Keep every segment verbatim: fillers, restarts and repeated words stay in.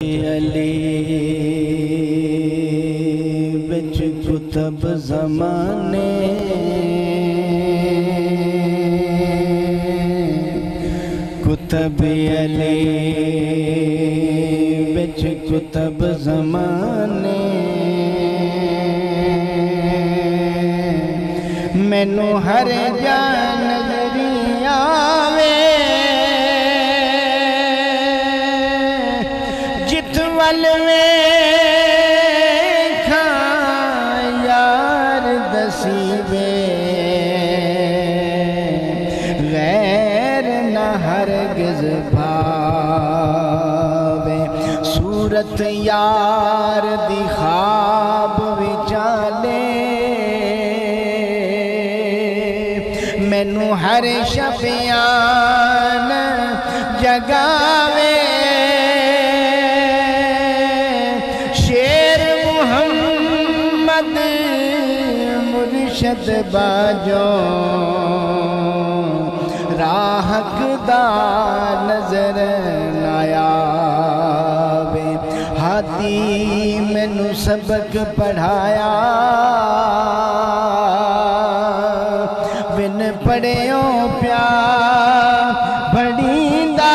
अली बिच कुतब ज़माने कुतब अली बिच कुतब ज़माने मैनू हर जान नज़रिया वे जित वल वेखा यार दसी वे गैर न हरगिज़ भावे सूरत यार दी ख्वाब विचाले मैनू हर शफियान जगावे शेर मुहम्मद मुर्शद बाजो राहक दा नजर नायावे हाथी मैनू सबक पढ़ाया बिन पढ़ियो प्या बड़ींदा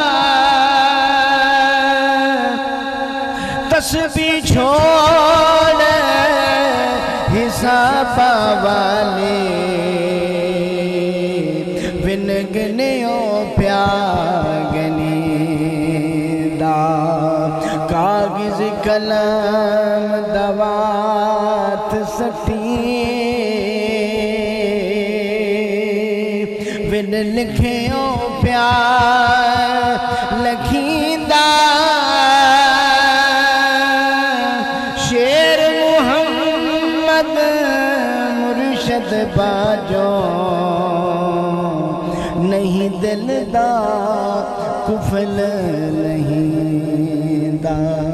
तस्बीह छोड़ हिसाब वाले बिन गनियो प्या गनींदा कागज कलम दवात सटी बिन लिखियो प्यार लखींदा शेर मुहम्मद मुर्शद बाजो नहीं दिल दा कुफल नहीं दा।